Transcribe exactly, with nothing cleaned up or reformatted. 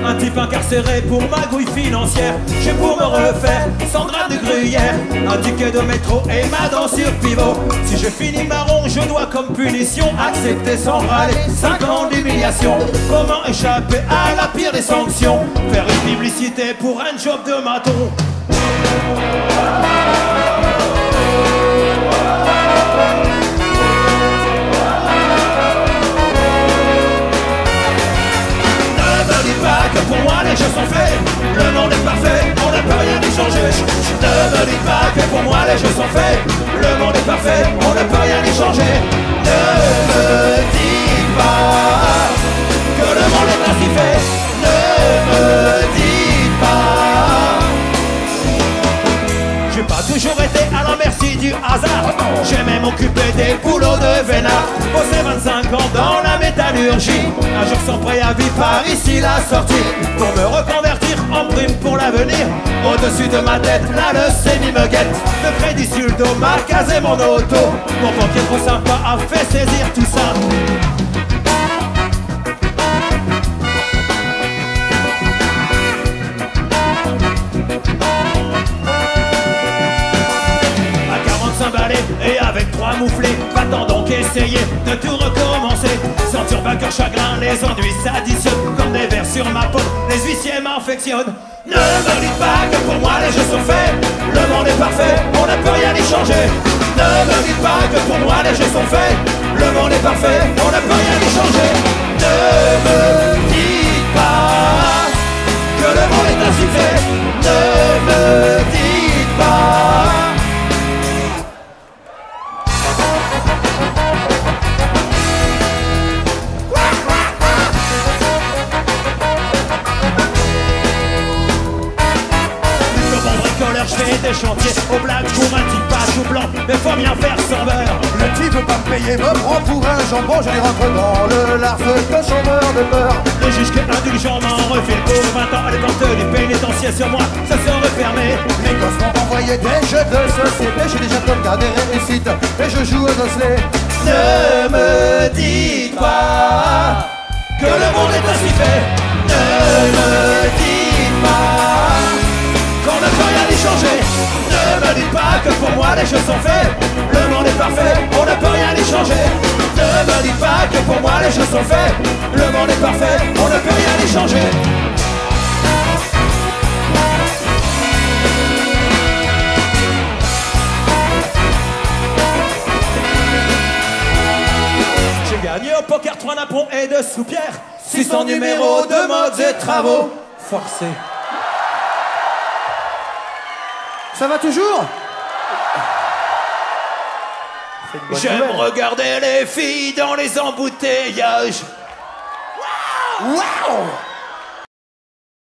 Un type incarcéré pour magouille financière. J'ai pour me refaire cent grammes de gruyère, un ticket de métro et ma dent sur pivot. Si je finis marron, je dois comme punition accepter sans râler cinq ans d'humiliation. Comment échapper à la pire des sanctions? Faire une publicité pour un job de maton. Que pour moi les jeux sont faits, le monde est parfait, on ne peut rien y changer. Ne me dis pas que pour moi les jeux sont faits, le monde est parfait, on ne peut rien y changer. Ne me dis pas que le monde est ainsi fait, ne me dis pas. J'ai pas toujours été à la merci du hasard. J'ai même occupé des boulots de vénard. Bossé vingt-cinq ans dans la métallurgie. Un jour sans préavis par ici la sortie. Pour me reconvertir en prime pour l'avenir. Au-dessus de ma tête, la leucémie me guette. Le crédit sur le dos m'a casé mon auto. Mon banquier trop sympa a fait saisir tout ça. Et avec trois mouflés, va-t'en donc essayer de tout recommencer. Ceinture vainqueur chagrin, les ennuis s'additionnent comme des vers sur ma peau, les huissiers m'infectionnent. Ne me dites pas que pour moi les jeux sont faits, le monde est parfait, on ne peut rien y changer. Ne me dites pas que pour moi les jeux sont faits, le monde est parfait, on ne peut rien y changer. Ne me dites pas que le monde est ainsi fait, ne me dites pas. Je fais des chantiers au black pour un type pas tout blanc, mais faut bien faire sans beurre. Le type veut pas me payer, me prend pour un jambon. Je lui rentre dans le large de chômeur de peur. Le juge qui est indulgent m'en refile pour vingt ans. Les portes du pénitencier sur moi, ça serait fermé. Mes gosses m'ont envoyé des jeux de société. J'ai déjà comme cas des réussites et je joue aux osselets. Ne me dites pas que le monde est ainsi fait. Ne me dites pas qu'on ne peut rien y changer. Ne me dites pas que pour moi les jeux sont faits, le monde est parfait, on ne peut rien y changer. Ne me dites pas que pour moi les jeux sont faits, le monde est parfait, on ne peut rien y changer. J'ai gagné au poker trois napons et deux soupières, six cents numéros de modes et travaux forcés. Ça va toujours? J'aime regarder les filles dans les embouteillages. Waouh! Wow!